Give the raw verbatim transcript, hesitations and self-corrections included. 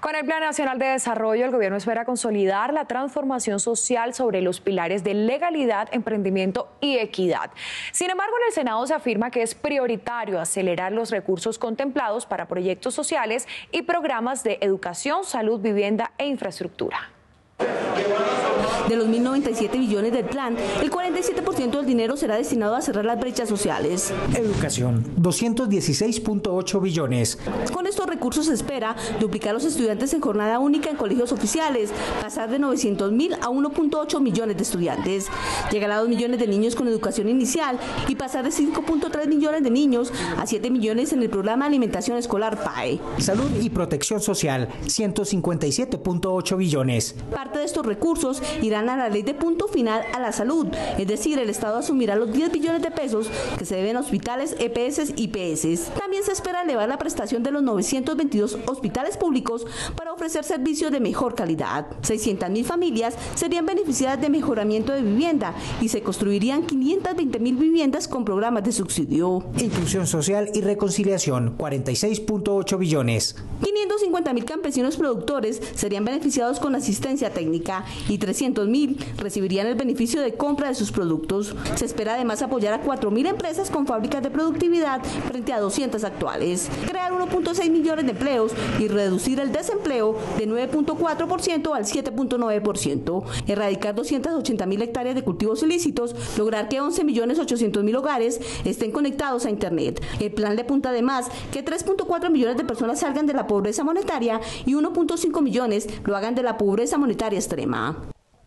Con el Plan Nacional de Desarrollo, el gobierno espera consolidar la transformación social sobre los pilares de legalidad, emprendimiento y equidad. Sin embargo, en el Senado se afirma que es prioritario acelerar los recursos contemplados para proyectos sociales y programas de educación, salud, vivienda e infraestructura. De los mil noventa y siete billones del plan, el cuarenta y siete por ciento del dinero será destinado a cerrar las brechas sociales. Educación, doscientos dieciséis punto ocho billones. Con estos recursos se espera duplicar los estudiantes en jornada única en colegios oficiales, pasar de novecientos mil a uno punto ocho millones de estudiantes, llegar a dos millones de niños con educación inicial y pasar de cinco punto tres millones de niños a siete millones en el programa de alimentación escolar P A E. Salud y protección social, ciento cincuenta y siete punto ocho billones. Parte de estos recursos irán a la ley de punto final a la salud, es decir, el Estado asumirá los diez billones de pesos que se deben a hospitales, E P S y P S. También se espera elevar la prestación de los novecientos veintidós hospitales públicos para ofrecer servicios de mejor calidad. seiscientas mil familias serían beneficiadas de mejoramiento de vivienda y se construirían quinientas veinte mil viviendas con programas de subsidio. Inclusión social y reconciliación, cuarenta y seis punto ocho billones. quinientos cincuenta mil campesinos productores serían beneficiados con asistencia técnica y trescientos mil recibirían el beneficio de compra de sus productos. Se espera además apoyar a cuatro mil empresas con fábricas de productividad frente a doscientas actuales, crear uno punto seis millones de empleos y reducir el desempleo de nueve punto cuatro por ciento al siete punto nueve por ciento, erradicar doscientas ochenta mil hectáreas de cultivos ilícitos, lograr que once millones ochocientos mil hogares estén conectados a Internet. El plan le apunta además que tres punto cuatro millones de personas salgan de la pobreza monetaria y uno punto cinco millones lo hagan de la pobreza monetaria extrema.